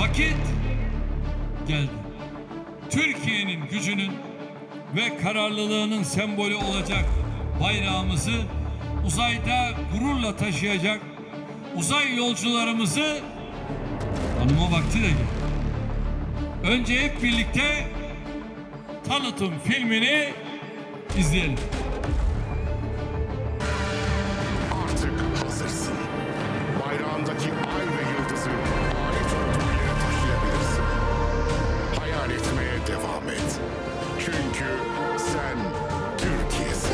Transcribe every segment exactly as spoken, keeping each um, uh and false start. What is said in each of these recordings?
Vakit geldi. Türkiye'nin gücünün ve kararlılığının sembolü olacak bayrağımızı uzayda gururla taşıyacak uzay yolcularımızı tanıma vakti de geldi. Önce hep birlikte tanıtım filmini izleyelim. Artık hazırsın. Bayrağındaki ay ve yıldızı alet olduğu yere taşıyabilirsin. Hayal etmeye devam et. Çünkü sen Türkiye'sin.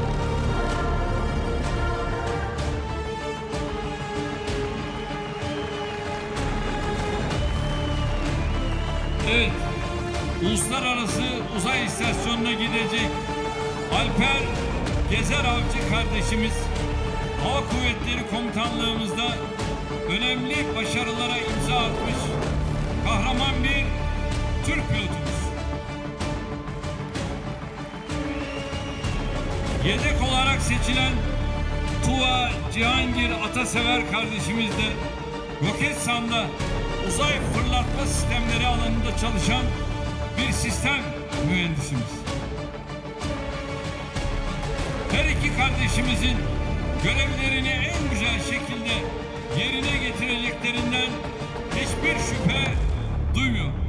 Evet, Uluslararası Uzay İstasyonu'na gidecek Alper Gezer Avcı kardeşimiz, Hava Kuvvetleri Komutanlığımızda önemli başarılara imza atmış kahraman bir Türk pilotumuz. Yedek olarak seçilen Tuva Cihangir Atasever kardeşimiz de Roketsan'da uzay fırlatma sistemleri alanında çalışan bir sistem mühendisimiz. Her iki kardeşimizin görevlerini en güzel şekilde yerine getireceklerinden hiçbir şüphe duymuyor.